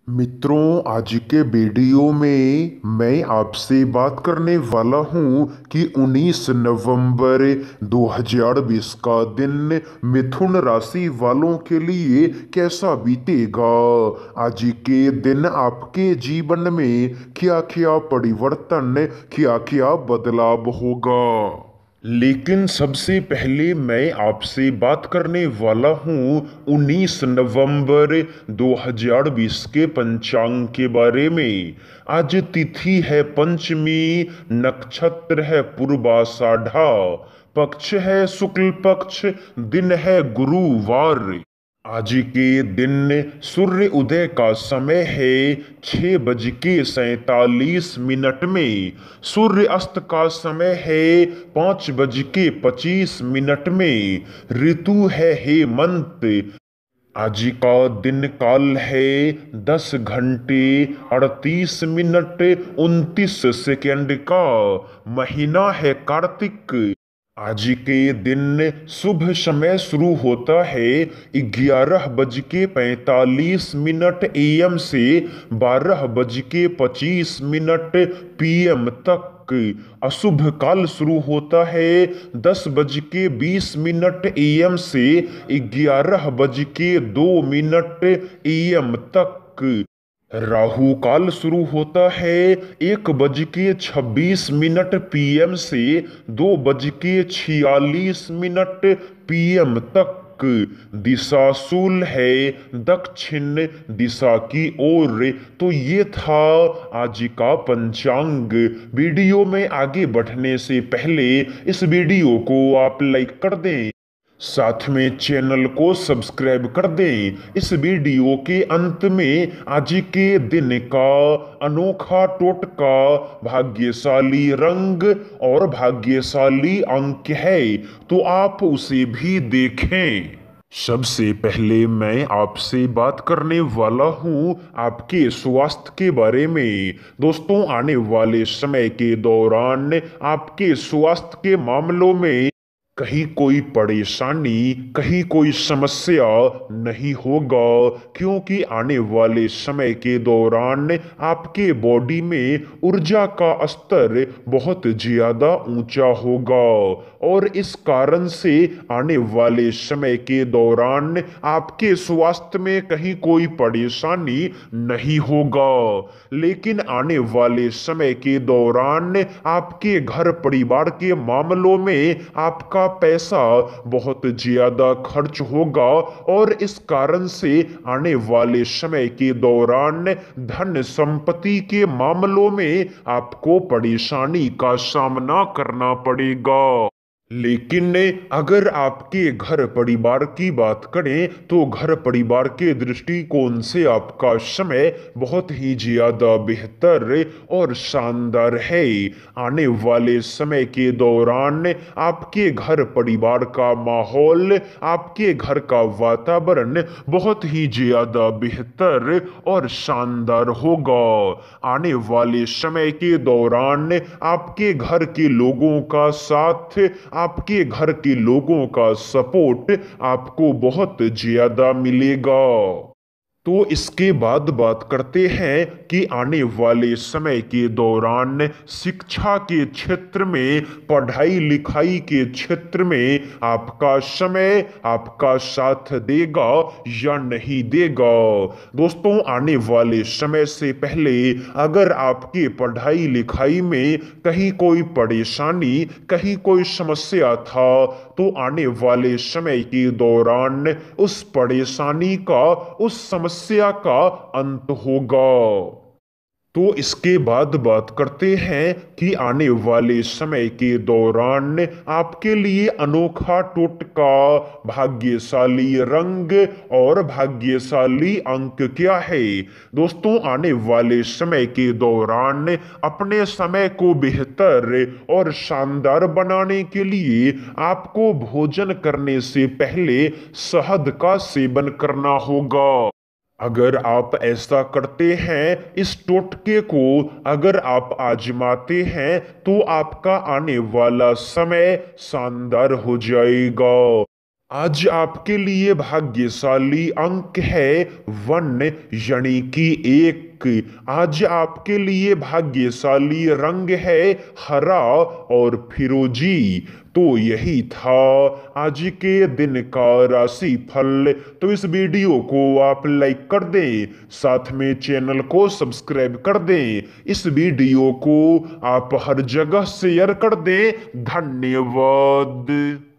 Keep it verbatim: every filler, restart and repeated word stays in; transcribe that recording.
मित्रों, आज के वीडियो में मैं आपसे बात करने वाला हूं कि उन्नीस नवंबर दो हज़ार बीस का दिन मिथुन राशि वालों के लिए कैसा बीतेगा। आज के दिन आपके जीवन में क्या क्या परिवर्तन, क्या क्या बदलाव होगा। लेकिन सबसे पहले मैं आपसे बात करने वाला हूँ उन्नीस नवंबर दो हज़ार बीस के पंचांग के बारे में। आज तिथि है पंचमी, नक्षत्र है पूर्वाषाढ़ा, पक्ष है शुक्ल पक्ष, दिन है गुरुवार। आज के दिन सूर्य उदय का समय है छह बज के सैतालीस मिनट में। सूर्य अस्त का समय है पाँच बज के पच्चीस मिनट में। ऋतु है हेमंत। आज का दिन काल है दस घंटे अड़तीस मिनट उनतीस सेकेंड का। महीना है कार्तिक। आज के दिन शुभ समय शुरू होता है ग्यारह बज के पैंतालीस मिनट एएम से बारह बज के पच्चीस मिनट पीएम तक। अशुभ काल शुरू होता है दस बज के बीस मिनट एएम से ग्यारह बज के दो मिनट एएम तक। राहु काल शुरू होता है एक बज के छब्बीस मिनट पीएम से दो बज के छियालीस मिनट पीएम तक। दिशा शूल है दक्षिण दिशा की ओर। तो ये था आज का पंचांग। वीडियो में आगे बढ़ने से पहले इस वीडियो को आप लाइक कर दें, साथ में चैनल को सब्सक्राइब कर दें। इस वीडियो के अंत में आज के दिन का अनोखा टोटका, भाग्यशाली रंग और भाग्यशाली अंक है, तो आप उसे भी देखें। सबसे पहले मैं आपसे बात करने वाला हूं आपके स्वास्थ्य के बारे में। दोस्तों, आने वाले समय के दौरान आपके स्वास्थ्य के मामलों में कहीं कोई परेशानी, कहीं कोई समस्या नहीं होगा, क्योंकि आने वाले समय के दौरान आपके बॉडी में ऊर्जा का स्तर बहुत ज्यादा ऊंचा होगा और इस कारण से आने वाले समय के दौरान आपके स्वास्थ्य में कहीं कोई परेशानी नहीं होगा। लेकिन आने वाले समय के दौरान आपके घर परिवार के मामलों में आपका पैसा बहुत ज्यादा खर्च होगा और इस कारण से आने वाले समय के दौरान धन संपत्ति के मामलों में आपको परेशानी का सामना करना पड़ेगा। लेकिन अगर आपके घर परिवार की बात करें तो घर परिवार के दृष्टिकोण से आपका समय बहुत ही ज्यादा बेहतर और शानदार है। आने वाले समय के दौरान आपके घर परिवार का माहौल, आपके घर का वातावरण बहुत ही ज्यादा बेहतर और शानदार होगा। आने वाले समय के दौरान आपके घर के लोगों का साथ, आपके घर के लोगों का सपोर्ट आपको बहुत ज्यादा मिलेगा। तो इसके बाद बात करते हैं कि आने वाले समय के दौरान शिक्षा के क्षेत्र में, पढ़ाई लिखाई के क्षेत्र में आपका समय आपका साथ देगा या नहीं देगा। दोस्तों, आने वाले समय से पहले अगर आपके पढ़ाई लिखाई में कहीं कोई परेशानी, कहीं कोई समस्या था, तो आने वाले समय के दौरान उस परेशानी का, उस समस्या का अंत होगा। तो इसके बाद बात करते हैं कि आने वाले समय के दौरान आपके लिए अनोखा टोटका, भाग्यशाली रंग और भाग्यशाली अंक क्या है। दोस्तों, आने वाले समय के दौरान अपने समय को बेहतर और शानदार बनाने के लिए आपको भोजन करने से पहले शहद का सेवन करना होगा। अगर आप ऐसा करते हैं, इस टोटके को अगर आप आजमाते हैं, तो आपका आने वाला समय शानदार हो जाएगा। आज आपके लिए भाग्यशाली अंक है वन यानी कि एक। आज आपके लिए भाग्यशाली रंग है हरा और फिरोजी। तो यही था आज के दिन का राशि फल। तो इस वीडियो को आप लाइक कर दें, साथ में चैनल को सब्सक्राइब कर दें। इस वीडियो को आप हर जगह शेयर कर दें। धन्यवाद।